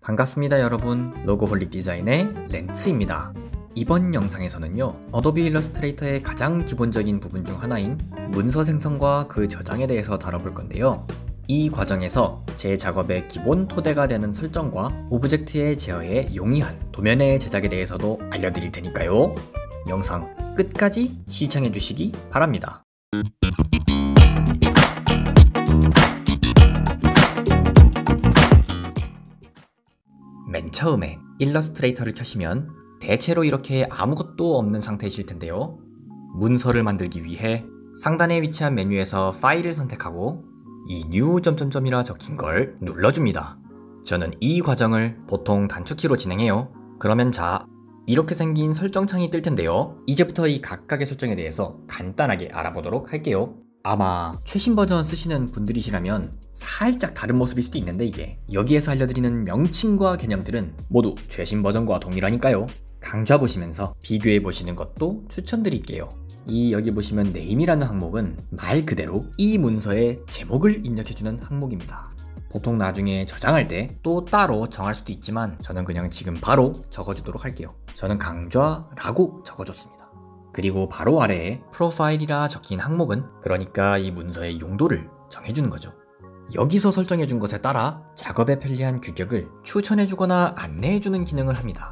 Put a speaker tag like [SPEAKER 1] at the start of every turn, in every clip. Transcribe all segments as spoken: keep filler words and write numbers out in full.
[SPEAKER 1] 반갑습니다 여러분, 로고홀릭 디자인의 렌츠입니다. 이번 영상에서는요, 어도비 일러스트레이터의 가장 기본적인 부분 중 하나인 문서 생성과 그 저장에 대해서 다뤄볼 건데요. 이 과정에서 제 작업의 기본 토대가 되는 설정과 오브젝트의 제어에 용이한 도면의 제작에 대해서도 알려드릴 테니까요. 영상 끝까지 시청해 주시기 바랍니다. 맨 처음에 일러스트레이터를 켜시면 대체로 이렇게 아무것도 없는 상태이실 텐데요. 문서를 만들기 위해 상단에 위치한 메뉴에서 파일을 선택하고 이 new 점점점이라 적힌 걸 눌러줍니다. 저는 이 과정을 보통 단축키로 진행해요. 그러면 자, 이렇게 생긴 설정창이 뜰 텐데요. 이제부터 이 각각의 설정에 대해서 간단하게 알아보도록 할게요. 아마 최신 버전 쓰시는 분들이시라면 살짝 다른 모습일 수도 있는데, 이게 여기에서 알려드리는 명칭과 개념들은 모두 최신 버전과 동일하니까요. 강좌 보시면서 비교해 보시는 것도 추천드릴게요. 이 여기 보시면 name이라는 항목은 말 그대로 이 문서의 제목을 입력해주는 항목입니다. 보통 나중에 저장할 때 또 따로 정할 수도 있지만 저는 그냥 지금 바로 적어주도록 할게요. 저는 강좌라고 적어줬습니다. 그리고 바로 아래에 프로파일이라 적힌 항목은 그러니까 이 문서의 용도를 정해주는 거죠. 여기서 설정해준 것에 따라 작업에 편리한 규격을 추천해주거나 안내해주는 기능을 합니다.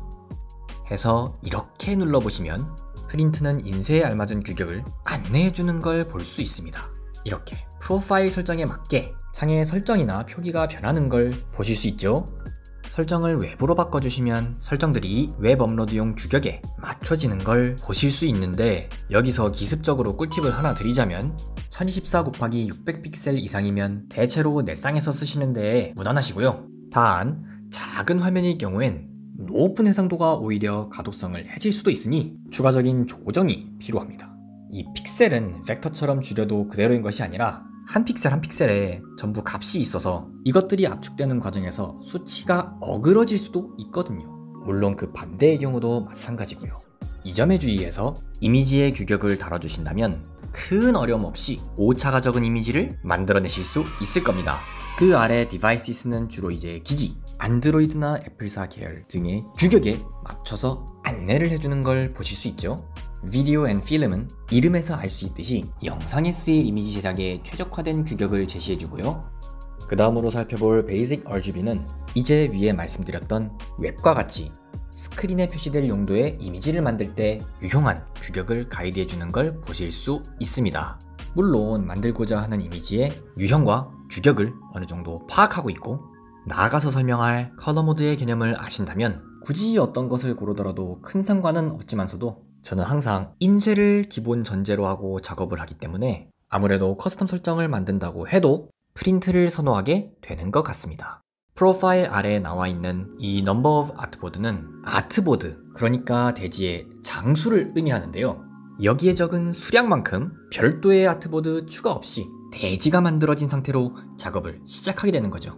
[SPEAKER 1] 해서 이렇게 눌러보시면 프린트는 인쇄에 알맞은 규격을 안내해주는 걸 볼 수 있습니다. 이렇게 프로파일 설정에 맞게 창의 설정이나 표기가 변하는 걸 보실 수 있죠. 설정을 웹으로 바꿔주시면 설정들이 웹 업로드용 규격에 맞춰지는 걸 보실 수 있는데, 여기서 기습적으로 꿀팁을 하나 드리자면 천이십사 곱하기 육백 픽셀 이상이면 대체로 넷상에서 쓰시는데 무난하시고요. 단 작은 화면일 경우엔 높은 해상도가 오히려 가독성을 해칠 수도 있으니 추가적인 조정이 필요합니다. 이 픽셀은 벡터처럼 줄여도 그대로인 것이 아니라 한 픽셀 한 픽셀에 전부 값이 있어서 이것들이 압축되는 과정에서 수치가 어그러질 수도 있거든요. 물론 그 반대의 경우도 마찬가지고요. 이 점에 주의해서 이미지의 규격을 다뤄주신다면 큰 어려움 없이 오차가 적은 이미지를 만들어내실 수 있을 겁니다. 그 아래 디바이시스는 주로 이제 기기, 안드로이드나 애플사 계열 등의 규격에 맞춰서 안내를 해주는 걸 보실 수 있죠. 비디오 앤 필름은 이름에서 알 수 있듯이 영상에 쓰일 이미지 제작에 최적화된 규격을 제시해주고요. 그 다음으로 살펴볼 베이직 알지비는 이제 위에 말씀드렸던 웹과 같이 스크린에 표시될 용도의 이미지를 만들 때 유용한 규격을 가이드해주는 걸 보실 수 있습니다. 물론 만들고자 하는 이미지의 유형과 규격을 어느 정도 파악하고 있고, 나아가서 설명할 컬러 모드의 개념을 아신다면 굳이 어떤 것을 고르더라도 큰 상관은 없지만서도 저는 항상 인쇄를 기본 전제로 하고 작업을 하기 때문에 아무래도 커스텀 설정을 만든다고 해도 프린트를 선호하게 되는 것 같습니다. 프로파일 아래에 나와 있는 이 Number of Artboard는 아트보드, 그러니까 대지의 장수를 의미하는데요. 여기에 적은 수량만큼 별도의 아트보드 추가 없이 대지가 만들어진 상태로 작업을 시작하게 되는 거죠.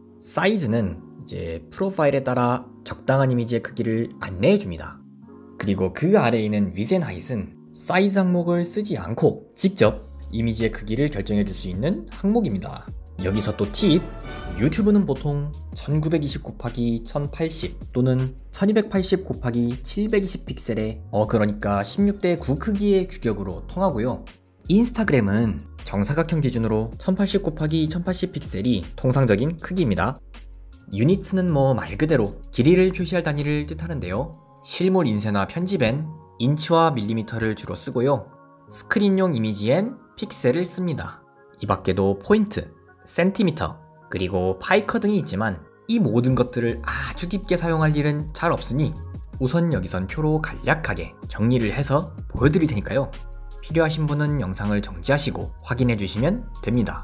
[SPEAKER 1] 사이즈는 이제 프로파일에 따라 적당한 이미지의 크기를 안내해 줍니다. 그리고 그 아래에 있는 width and height은 사이즈 항목을 쓰지 않고 직접 이미지의 크기를 결정해 줄 수 있는 항목입니다. 여기서 또 팁! 유튜브는 보통 천구백이십 곱하기 천팔십 또는 천이백팔십 곱하기 칠백이십 픽셀의 어 그러니까 십육 대 구 크기의 규격으로 통하고요. 인스타그램은 정사각형 기준으로 천팔십 곱하기 천팔십 픽셀이 통상적인 크기입니다. 유니트는 뭐 말 그대로 길이를 표시할 단위를 뜻하는데요. 실물 인쇄나 편집엔 인치와 밀리미터를 주로 쓰고요. 스크린용 이미지엔 픽셀을 씁니다. 이 밖에도 포인트, 센티미터, 그리고 파이커 등이 있지만 이 모든 것들을 아주 깊게 사용할 일은 잘 없으니 우선 여기선 표로 간략하게 정리를 해서 보여드릴 테니까요. 필요하신 분은 영상을 정지하시고 확인해 주시면 됩니다.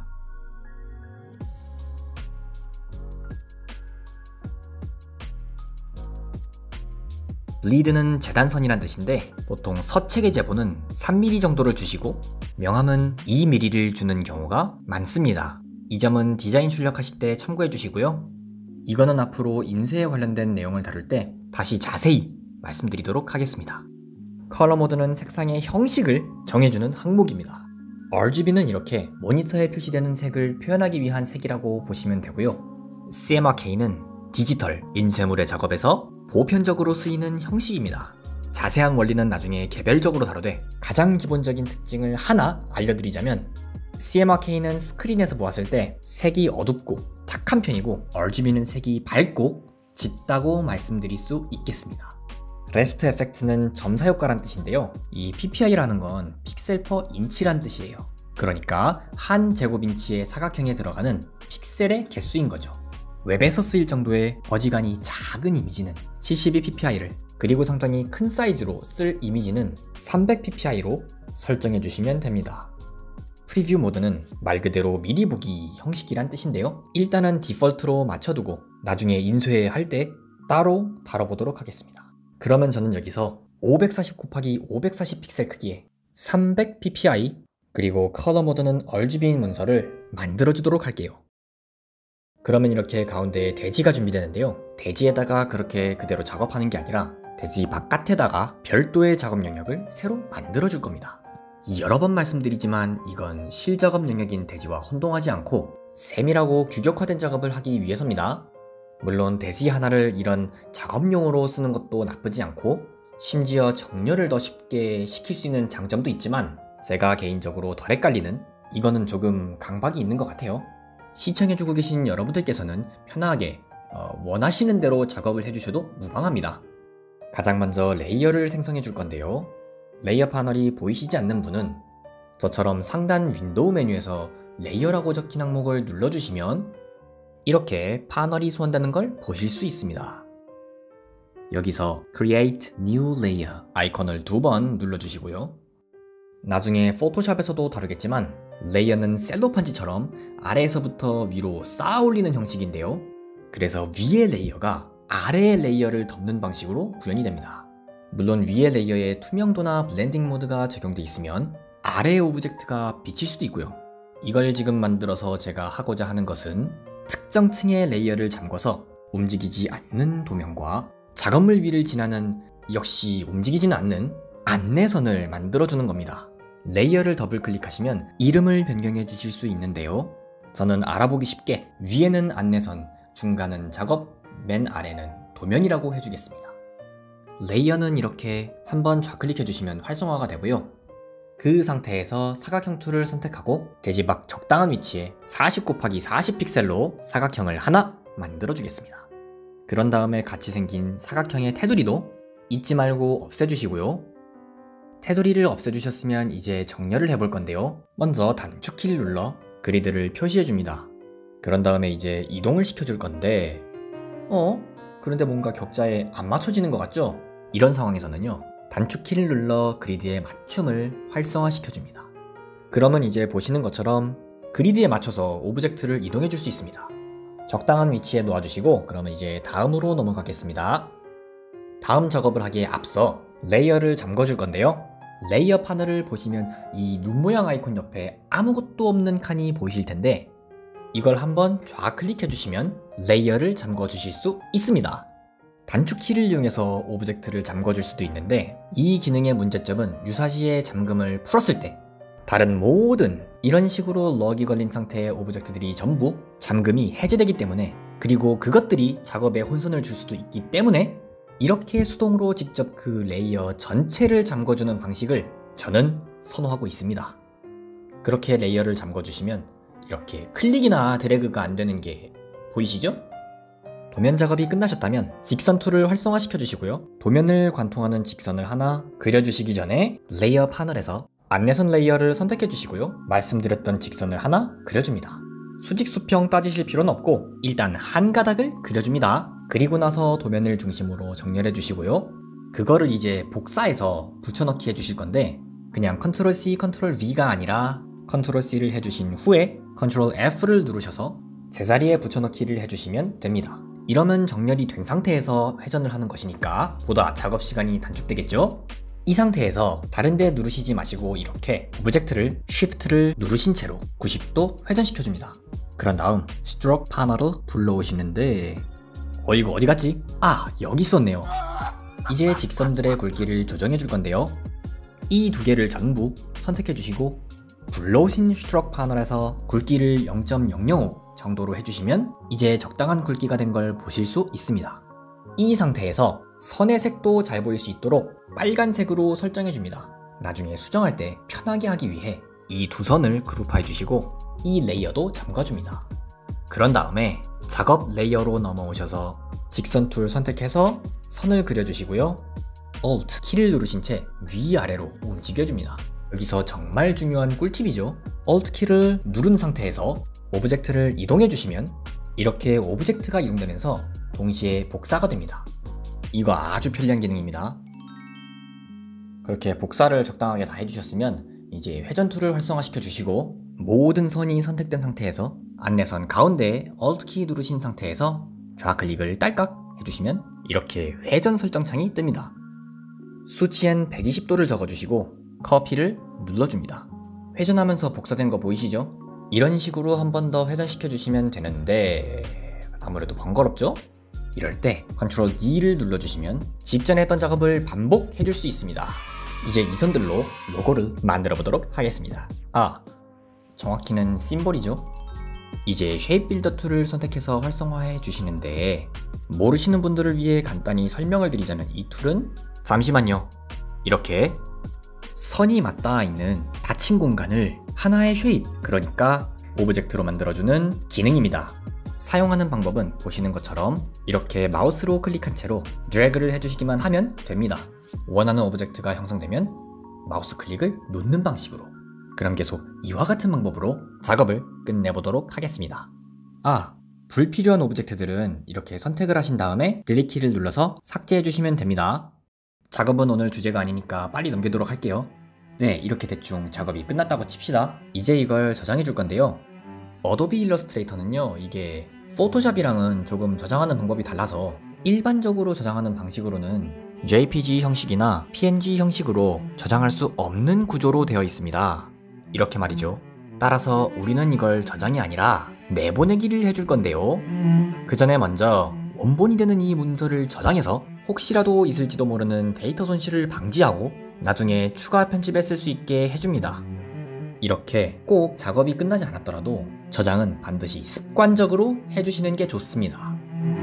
[SPEAKER 1] 블리드는 재단선이란 뜻인데 보통 서책의 제보는 삼 밀리미터 정도를 주시고 명암은 이 밀리미터를 주는 경우가 많습니다. 이 점은 디자인 출력하실 때 참고해 주시고요. 이거는 앞으로 인쇄에 관련된 내용을 다룰 때 다시 자세히 말씀드리도록 하겠습니다. 컬러 모드는 색상의 형식을 정해주는 항목입니다. 알지비는 이렇게 모니터에 표시되는 색을 표현하기 위한 색이라고 보시면 되고요. 씨엠알케이는 디지털 인쇄물의 작업에서 보편적으로 쓰이는 형식입니다. 자세한 원리는 나중에 개별적으로 다루되 가장 기본적인 특징을 하나 알려드리자면 씨엠알케이는 스크린에서 보았을 때 색이 어둡고 탁한 편이고 알지비는 색이 밝고 짙다고 말씀드릴 수 있겠습니다. 레스트 에펙트는 점사 효과란 뜻인데요. 이 피피아이라는 건 픽셀 퍼 인치란 뜻이에요. 그러니까 한 제곱인치의 사각형에 들어가는 픽셀의 개수인 거죠. 웹에서 쓰일 정도의 어지간히 작은 이미지는 칠십이 피피아이를, 그리고 상당히 큰 사이즈로 쓸 이미지는 삼백 피피아이로 설정해 주시면 됩니다. 프리뷰 모드는 말 그대로 미리 보기 형식이란 뜻인데요. 일단은 디폴트로 맞춰두고 나중에 인쇄할 때 따로 다뤄보도록 하겠습니다. 그러면 저는 여기서 오백사십 곱하기 오백사십 픽셀 크기의 삼백 피피아이 그리고 컬러 모드는 알지비인 문서를 만들어주도록 할게요. 그러면 이렇게 가운데에 대지가 준비되는데요. 대지에다가 그렇게 그대로 작업하는 게 아니라 대지 바깥에다가 별도의 작업 영역을 새로 만들어줄 겁니다. 여러 번 말씀드리지만 이건 실작업 영역인 대지와 혼동하지 않고 세밀하고 규격화된 작업을 하기 위해서입니다. 물론 대지 하나를 이런 작업용으로 쓰는 것도 나쁘지 않고 심지어 정렬을 더 쉽게 시킬 수 있는 장점도 있지만 제가 개인적으로 덜 헷갈리는 이거는 조금 강박이 있는 것 같아요. 시청해주고 계신 여러분들께서는 편하게 어, 원하시는 대로 작업을 해주셔도 무방합니다. 가장 먼저 레이어를 생성해 줄 건데요. 레이어 패널이 보이시지 않는 분은 저처럼 상단 윈도우 메뉴에서 레이어라고 적힌 항목을 눌러주시면 이렇게 패널이 소환되는 걸 보실 수 있습니다. 여기서 Create New Layer 아이콘을 두 번 눌러주시고요. 나중에 포토샵에서도 다루겠지만 레이어는 셀로판지처럼 아래에서부터 위로 쌓아 올리는 형식인데요. 그래서 위의 레이어가 아래의 레이어를 덮는 방식으로 구현이 됩니다. 물론 위의 레이어에 투명도나 블렌딩 모드가 적용돼 있으면 아래의 오브젝트가 비칠 수도 있고요. 이걸 지금 만들어서 제가 하고자 하는 것은 특정 층의 레이어를 잠궈서 움직이지 않는 도면과 작업물 위를 지나는 역시 움직이지는 않는 안내선을 만들어주는 겁니다. 레이어를 더블 클릭하시면 이름을 변경해 주실 수 있는데요. 저는 알아보기 쉽게 위에는 안내선, 중간은 작업, 맨 아래는 도면이라고 해주겠습니다. 레이어는 이렇게 한번 좌클릭해 주시면 활성화가 되고요. 그 상태에서 사각형 툴을 선택하고 대지 밖 적당한 위치에 사십 곱하기 사십 픽셀로 사각형을 하나 만들어 주겠습니다. 그런 다음에 같이 생긴 사각형의 테두리도 잊지 말고 없애주시고요. 테두리를 없애주셨으면 이제 정렬을 해볼 건데요. 먼저 단축키를 눌러 그리드를 표시해줍니다. 그런 다음에 이제 이동을 시켜줄 건데 어? 그런데 뭔가 격자에 안 맞춰지는 것 같죠? 이런 상황에서는요. 단축키를 눌러 그리드의 맞춤을 활성화시켜줍니다. 그러면 이제 보시는 것처럼 그리드에 맞춰서 오브젝트를 이동해 줄 수 있습니다. 적당한 위치에 놓아주시고 그러면 이제 다음으로 넘어가겠습니다. 다음 작업을 하기에 앞서 레이어를 잠궈줄 건데요. 레이어 패널을 보시면 이 눈 모양 아이콘 옆에 아무것도 없는 칸이 보이실 텐데 이걸 한번 좌클릭해 주시면 레이어를 잠궈 주실 수 있습니다. 단축키를 이용해서 오브젝트를 잠궈 줄 수도 있는데 이 기능의 문제점은 유사시에 잠금을 풀었을 때 다른 모든 이런 식으로 럭이 걸린 상태의 오브젝트들이 전부 잠금이 해제되기 때문에, 그리고 그것들이 작업에 혼선을 줄 수도 있기 때문에 이렇게 수동으로 직접 그 레이어 전체를 잠궈주는 방식을 저는 선호하고 있습니다. 그렇게 레이어를 잠궈주시면 이렇게 클릭이나 드래그가 안 되는 게 보이시죠? 도면 작업이 끝나셨다면 직선 툴을 활성화시켜 주시고요. 도면을 관통하는 직선을 하나 그려주시기 전에 레이어 패널에서 안내선 레이어를 선택해 주시고요. 말씀드렸던 직선을 하나 그려줍니다. 수직 수평 따지실 필요는 없고 일단 한 가닥을 그려줍니다. 그리고 나서 도면을 중심으로 정렬해 주시고요. 그거를 이제 복사해서 붙여넣기 해주실 건데 그냥 컨트롤 씨, 컨트롤 브이가 아니라 컨트롤 씨를 해주신 후에 컨트롤 에프를 누르셔서 제자리에 붙여넣기를 해주시면 됩니다. 이러면 정렬이 된 상태에서 회전을 하는 것이니까 보다 작업 시간이 단축되겠죠? 이 상태에서 다른 데 누르시지 마시고 이렇게 오브젝트를 Shift를 누르신 채로 구십 도 회전시켜줍니다. 그런 다음 스트로크 패널을 불러오시는데 어 이거 어디 갔지? 아 여기 있었네요. 이제 직선들의 굵기를 조정해 줄 건데요. 이 두 개를 전부 선택해 주시고 불러오신 스트로크 패널에서 굵기를 영 점 영영오 정도로 해주시면 이제 적당한 굵기가 된 걸 보실 수 있습니다. 이 상태에서 선의 색도 잘 보일 수 있도록 빨간색으로 설정해줍니다. 나중에 수정할 때 편하게 하기 위해 이 두 선을 그룹화해 주시고 이 레이어도 잠가줍니다. 그런 다음에 작업 레이어로 넘어오셔서 직선 툴 선택해서 선을 그려주시고요. Alt 키를 누르신 채 위아래로 움직여줍니다. 여기서 정말 중요한 꿀팁이죠. Alt 키를 누른 상태에서 오브젝트를 이동해 주시면 이렇게 오브젝트가 이동되면서 동시에 복사가 됩니다. 이거 아주 편리한 기능입니다. 그렇게 복사를 적당하게 다 해주셨으면 이제 회전 툴을 활성화시켜 주시고 모든 선이 선택된 상태에서 안내선 가운데에 Alt 키 누르신 상태에서 좌클릭을 딸깍 해주시면 이렇게 회전 설정 창이 뜹니다. 수치엔 백이십 도를 적어주시고 커피를 눌러줍니다. 회전하면서 복사된 거 보이시죠? 이런 식으로 한 번 더 회전시켜 주시면 되는데 아무래도 번거롭죠? 이럴 때 컨트롤 D를 눌러주시면 직전에 했던 작업을 반복해 줄 수 있습니다. 이제 이 선들로 로고를 만들어 보도록 하겠습니다. 아, 정확히는 심볼이죠? 이제 쉐입 빌더 툴을 선택해서 활성화해 주시는데 모르시는 분들을 위해 간단히 설명을 드리자면 이 툴은 잠시만요. 이렇게 선이 맞닿아 있는 닫힌 공간을 하나의 쉐입, 그러니까 오브젝트로 만들어주는 기능입니다. 사용하는 방법은 보시는 것처럼 이렇게 마우스로 클릭한 채로 드래그를 해주시기만 하면 됩니다. 원하는 오브젝트가 형성되면 마우스 클릭을 놓는 방식으로. 그럼 계속 이와 같은 방법으로 작업을 끝내보도록 하겠습니다. 아, 불필요한 오브젝트들은 이렇게 선택을 하신 다음에 딜리트 키를 눌러서 삭제해 주시면 됩니다. 작업은 오늘 주제가 아니니까 빨리 넘기도록 할게요. 네, 이렇게 대충 작업이 끝났다고 칩시다. 이제 이걸 저장해 줄 건데요. 어도비 일러스트레이터는요, 이게 포토샵이랑은 조금 저장하는 방법이 달라서 일반적으로 저장하는 방식으로는 제이피지 형식이나 피엔지 형식으로 저장할 수 없는 구조로 되어 있습니다. 이렇게 말이죠. 따라서 우리는 이걸 저장이 아니라 내보내기를 해줄 건데요. 그 전에 먼저 원본이 되는 이 문서를 저장해서 혹시라도 있을지도 모르는 데이터 손실을 방지하고 나중에 추가 편집에 쓸 수 있게 해줍니다. 이렇게 꼭 작업이 끝나지 않았더라도 저장은 반드시 습관적으로 해주시는 게 좋습니다.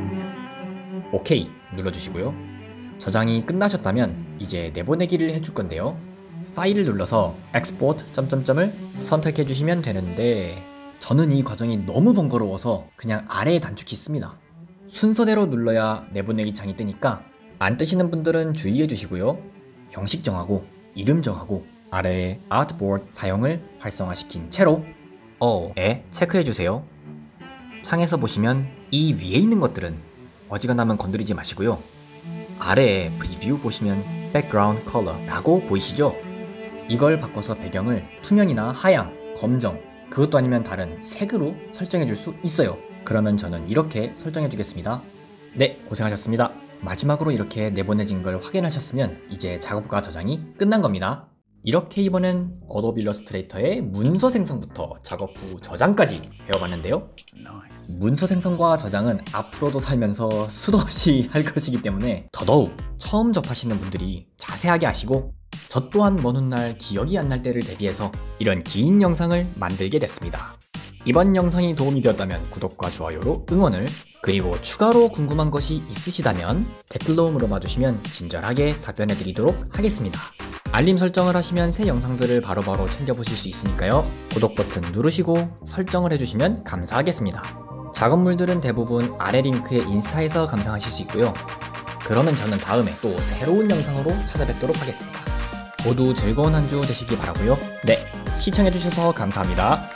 [SPEAKER 1] 오케이 눌러주시고요. 저장이 끝나셨다면 이제 내보내기를 해줄 건데요. 파일을 눌러서 export 점점점을 선택해 주시면 되는데 저는 이 과정이 너무 번거로워서 그냥 아래에 단축키 씁니다. 순서대로 눌러야 내보내기 창이 뜨니까 안 뜨시는 분들은 주의해 주시고요. 형식 정하고 이름 정하고 아래에 Artboard 사용을 활성화시킨 채로 어에 체크해 주세요. 창에서 보시면 이 위에 있는 것들은 어지간하면 건드리지 마시고요. 아래에 프리뷰 보시면 Background Color라고 보이시죠? 이걸 바꿔서 배경을 투명이나 하양, 검정, 그것도 아니면 다른 색으로 설정해 줄 수 있어요. 그러면 저는 이렇게 설정해 주겠습니다. 네, 고생하셨습니다. 마지막으로 이렇게 내보내진 걸 확인하셨으면 이제 작업과 저장이 끝난 겁니다. 이렇게 이번엔 어도비 일러스트레이터의 문서 생성부터 작업 후 저장까지 배워봤는데요. 문서 생성과 저장은 앞으로도 살면서 수도 없이 할 것이기 때문에 더더욱 처음 접하시는 분들이 자세하게 아시고 저 또한 먼 훗날 기억이 안 날 때를 대비해서 이런 긴 영상을 만들게 됐습니다. 이번 영상이 도움이 되었다면 구독과 좋아요로 응원을, 그리고 추가로 궁금한 것이 있으시다면 댓글로 물어봐 주시면 친절하게 답변해 드리도록 하겠습니다. 알림 설정을 하시면 새 영상들을 바로바로 챙겨보실 수 있으니까요. 구독 버튼 누르시고 설정을 해주시면 감사하겠습니다. 작업물들은 대부분 아래 링크의 인스타에서 감상하실 수 있고요. 그러면 저는 다음에 또 새로운 영상으로 찾아뵙도록 하겠습니다. 모두 즐거운 한 주 되시기 바라고요. 네, 시청해주셔서 감사합니다.